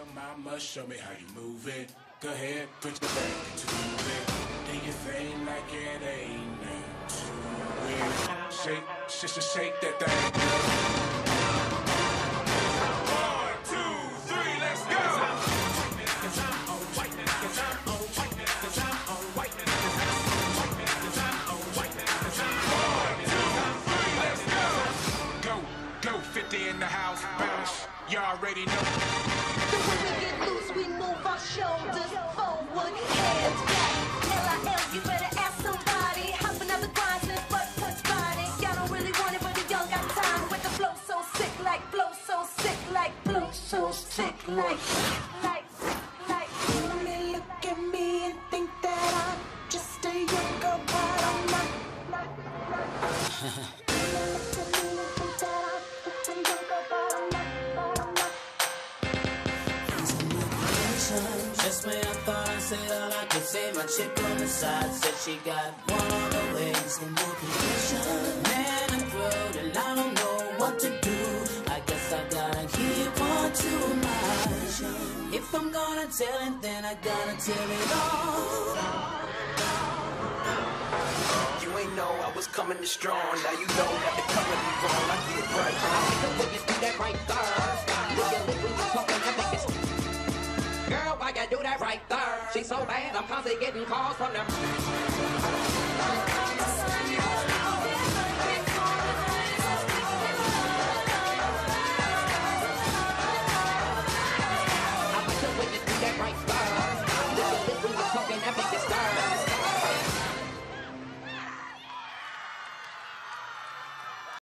mama, show me how you move it. Go ahead, put your back into it. Do your thing like it ain't nothing to it. Shake that thing. 1, 2, 3, let's go. 'Cause I'm on white, 'cause I'm on white, 'cause I'm on white, 'cause I'm on white, 'cause I'm on white. 1, 2, 3, let's go. Go, 50 in the house, bounce. You already know. The way we get loose, we move our shoulders forward, hands back. LIL, you better ask somebody. Hopping up the grind and butt touch body. Y'all don't really want it, but you don't got time. With the flow so sick, like flow so sick, like flow so sick, like. You look at me and think that I'm just a young girl, but I'm not. Just when I thought I said all I could say, my chick on the side said she got one of the ways in new condition. Man, I'm through and I don't know what to do. I guess I gotta keep on to my vision. If I'm gonna tell it, then I gotta tell it all. You ain't know I was coming in strong. Now you know that the color be wrong. I get it right. I think the way you do that right there. Girl, why you do that right there? She's so bad, I'm constantly getting calls from them.